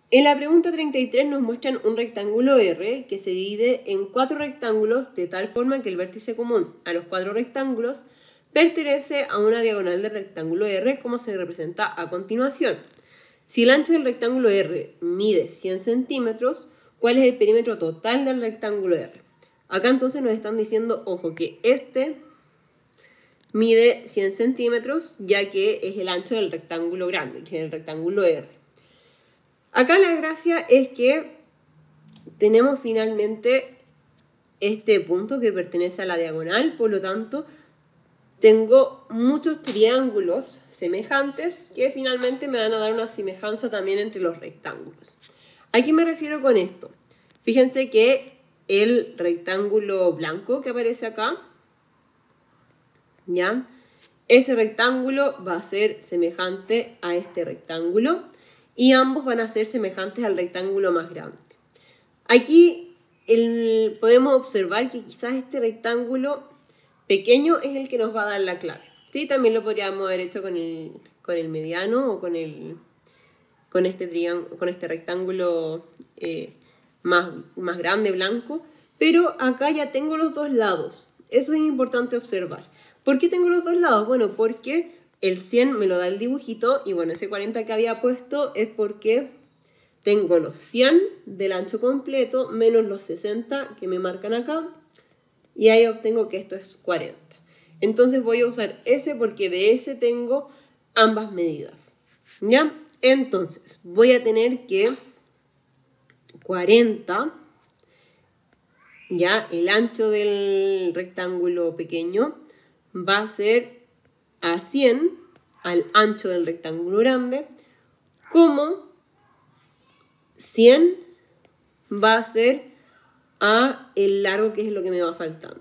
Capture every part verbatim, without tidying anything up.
En la pregunta treinta y tres nos muestran un rectángulo R que se divide en cuatro rectángulos de tal forma que el vértice común a los cuatro rectángulos pertenece a una diagonal del rectángulo R como se representa a continuación. Si el ancho del rectángulo R mide cien centímetros, ¿cuál es el perímetro total del rectángulo R? Acá entonces nos están diciendo, ojo, que este mide cien centímetros ya que es el ancho del rectángulo grande, que es el rectángulo R. Acá la gracia es que tenemos finalmente este punto que pertenece a la diagonal, por lo tanto tengo muchos triángulos semejantes que finalmente me van a dar una semejanza también entre los rectángulos. ¿A qué me refiero con esto? Fíjense que el rectángulo blanco que aparece acá, ¿ya? Ese rectángulo va a ser semejante a este rectángulo y ambos van a ser semejantes al rectángulo más grande. Aquí el, podemos observar que quizás este rectángulo pequeño es el que nos va a dar la clave. ¿Sí? También lo podríamos haber hecho con el, con el mediano o con, el, con, este, triángulo, con este rectángulo eh, más, más grande, blanco. Pero acá ya tengo los dos lados. Eso es importante observar. ¿Por qué tengo los dos lados? Bueno, porque el cien me lo da el dibujito y bueno, ese cuarenta que había puesto es porque tengo los cien del ancho completo menos los sesenta que me marcan acá y ahí obtengo que esto es cuarenta. Entonces voy a usar ese porque de ese tengo ambas medidas. ¿Ya? Entonces voy a tener que cuarenta, ya el ancho del rectángulo pequeño va a ser a cien al ancho del rectángulo grande, como cien va a ser a el largo, que es lo que me va faltando.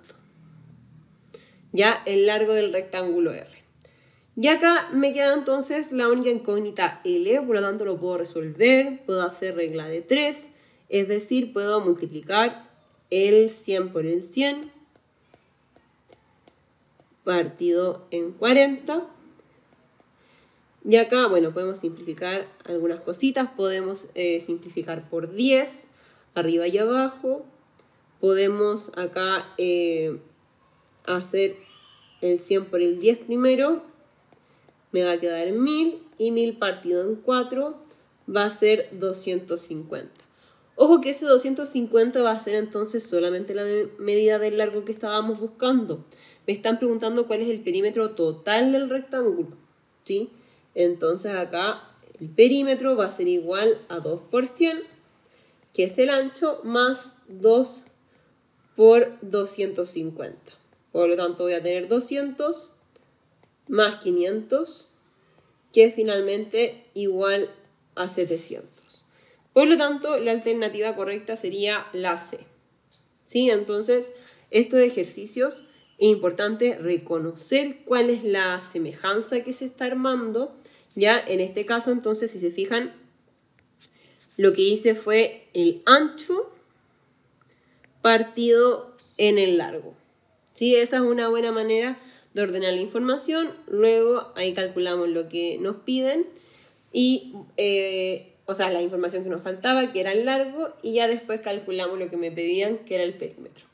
Ya el largo del rectángulo R. Y acá me queda entonces la única incógnita L, por lo tanto lo puedo resolver, puedo hacer regla de tres, es decir, puedo multiplicar el cien por el cien partido en cuarenta. Y acá, bueno, podemos simplificar algunas cositas. Podemos eh, simplificar por diez, arriba y abajo. Podemos acá eh, hacer el cien por el diez primero. Me va a quedar mil. Y mil partido en cuatro va a ser doscientos cincuenta. Ojo que ese doscientos cincuenta va a ser entonces solamente la medida del largo que estábamos buscando. Me están preguntando cuál es el perímetro total del rectángulo, ¿sí? Entonces acá el perímetro va a ser igual a dos por cien, que es el ancho, más dos por doscientos cincuenta. Por lo tanto voy a tener doscientos más quinientos, que es finalmente igual a setecientos. Por lo tanto, la alternativa correcta sería la C. ¿Sí? Entonces, estos ejercicios es importante reconocer cuál es la semejanza que se está armando. Ya en este caso, entonces, si se fijan, lo que hice fue el ancho partido en el largo. ¿Sí? Esa es una buena manera de ordenar la información. Luego ahí calculamos lo que nos piden y, eh, o sea, la información que nos faltaba, que era el largo, y ya después calculamos lo que me pedían, que era el perímetro.